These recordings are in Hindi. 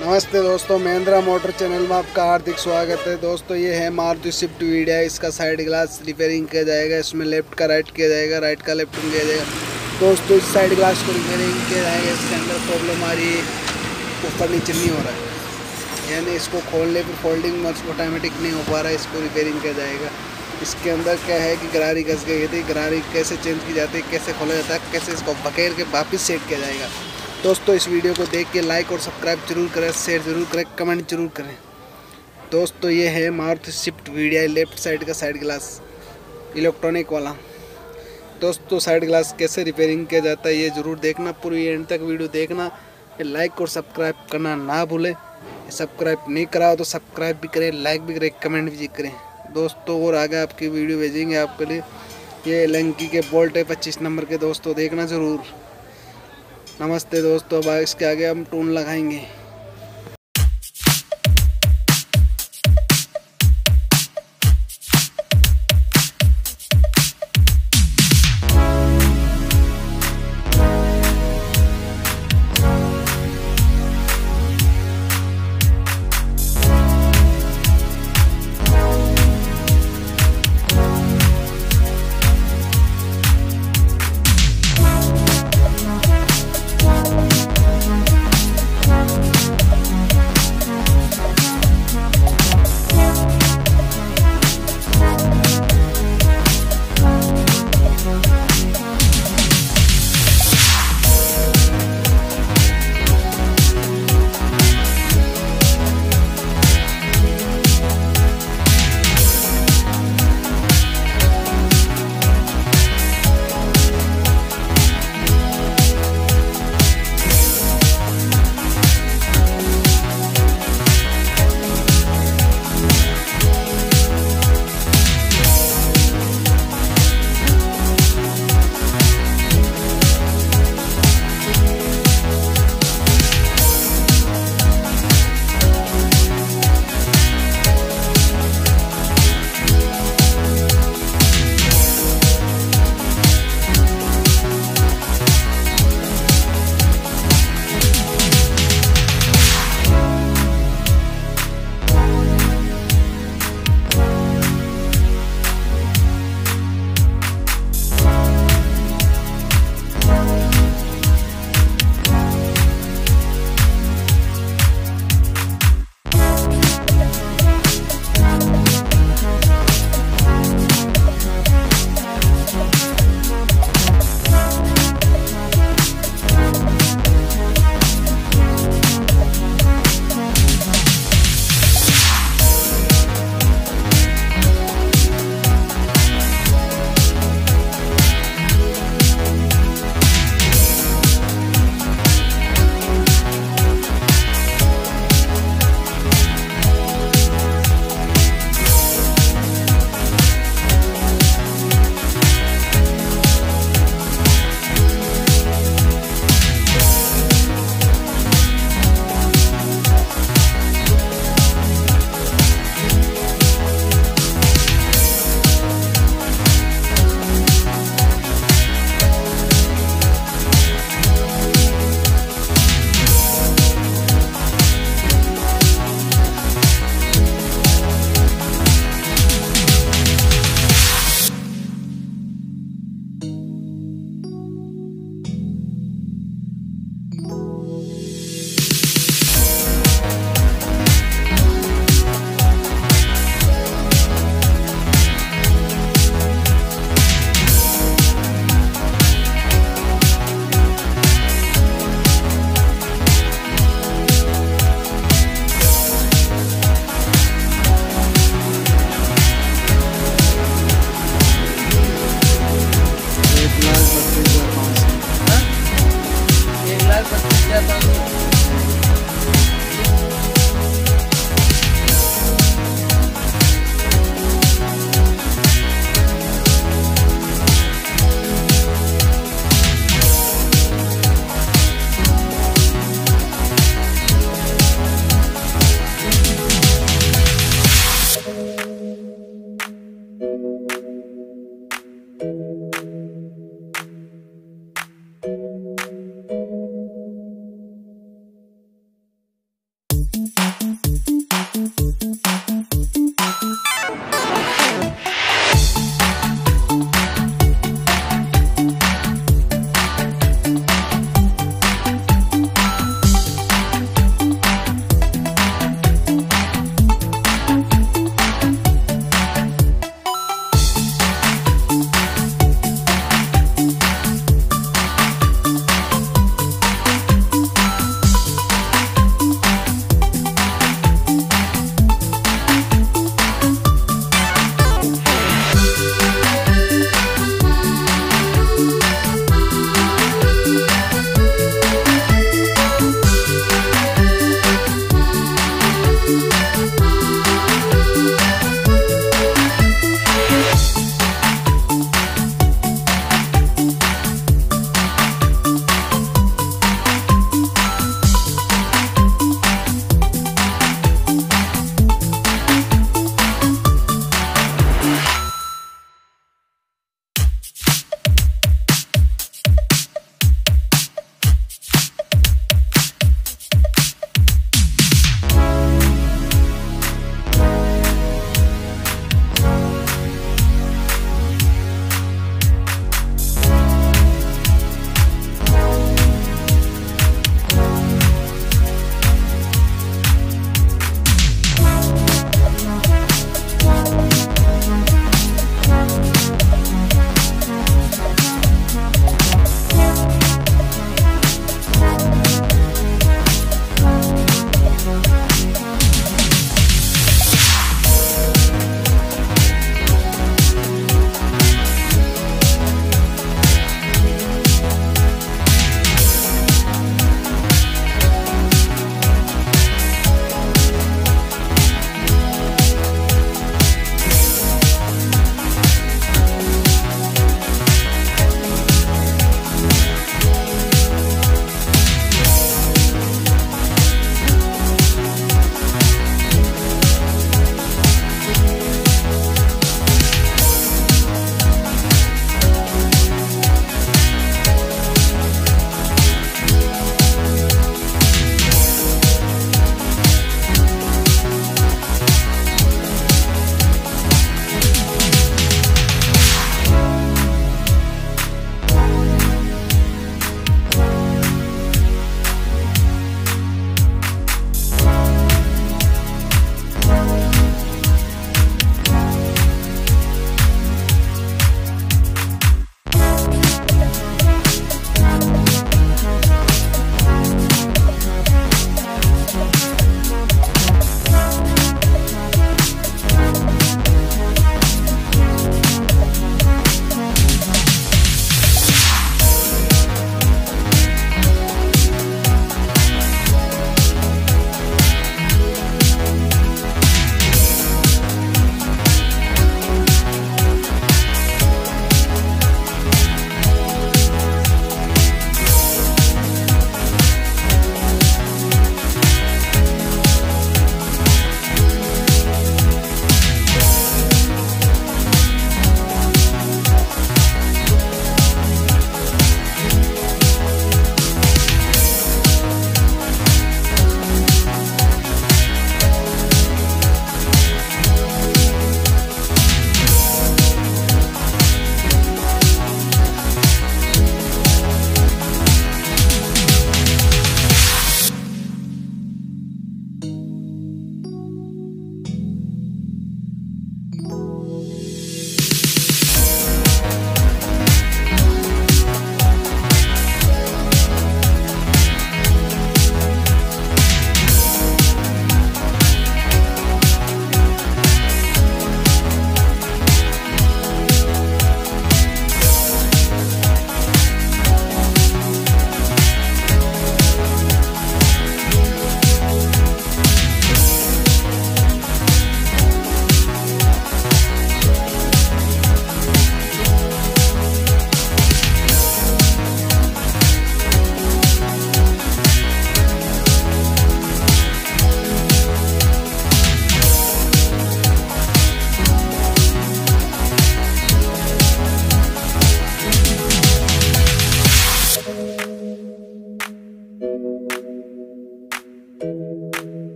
नमस्ते दोस्तों, महिंद्रा मोटर चैनल में आपका हार्दिक स्वागत है। दोस्तों ये है मारुति स्विफ्ट वीडिया। इसका साइड ग्लास रिपेयरिंग किया जाएगा। इसमें लेफ्ट का राइट किया जाएगा, राइट का लेफ्ट किया जाएगा। दोस्तों इस साइड ग्लास को रिपेयरिंग किया जाएगा। इसके अंदर प्रॉब्लम आ रही है, ऊपर नीचे नहीं हो रहा है, यानी इसको खोलने पर फोल्डिंग ऑटोमेटिक नहीं हो पा रहा है। इसको रिपेयरिंग किया जाएगा। इसके अंदर क्या है कि गरारी घस गई थी। गरारी कैसे चेंज की जाती है, कैसे खोला जाता है, कैसे इसको बकेर के वापस सेट किया जाएगा। दोस्तों इस वीडियो को देख के लाइक और सब्सक्राइब जरूर करें, शेयर जरूर करें, कमेंट जरूर करें। दोस्तों ये है Maruti Swift video, left side का साइड ग्लास इलेक्ट्रॉनिक वाला। दोस्तों साइड ग्लास कैसे रिपेयरिंग किया जाता है ये ज़रूर देखना, पूरी एंड तक वीडियो देखना। लाइक और सब्सक्राइब करना ना भूलें। सब्सक्राइब नहीं कराओ तो सब्सक्राइब भी करें, लाइक भी करें, कमेंट भी करें। दोस्तों और आगे आपकी वीडियो भेजेंगे आपके लिए। ये लंकी के बोल्ट है 25 नंबर के, दोस्तों देखना ज़रूर। नमस्ते दोस्तों, अब इसके आगे हम टून लगाएंगे।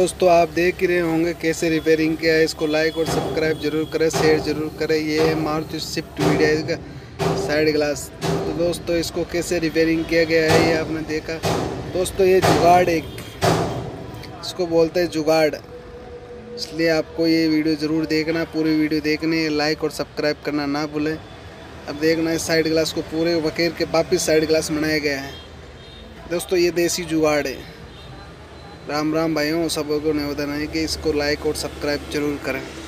दोस्तों आप देख ही रहे होंगे कैसे रिपेयरिंग किया है। इसको लाइक और सब्सक्राइब जरूर करें, शेयर जरूर करें। ये है मारुति स्विफ्ट वीडियो का साइड ग्लास। तो दोस्तों इसको कैसे रिपेयरिंग किया गया है ये आपने देखा। दोस्तों ये जुगाड़, एक इसको बोलते हैं जुगाड़, इसलिए आपको ये वीडियो ज़रूर देखना, पूरी वीडियो देखनी, लाइक और सब्सक्राइब करना ना भूलें। अब देखना इस साइड ग्लास को पूरे वकेर के वापिस साइड ग्लास बनाया गया है। दोस्तों ये देसी जुगाड़ है। राम राम भाइयों, सबको निवेदन है कि इसको लाइक और सब्सक्राइब जरूर करें।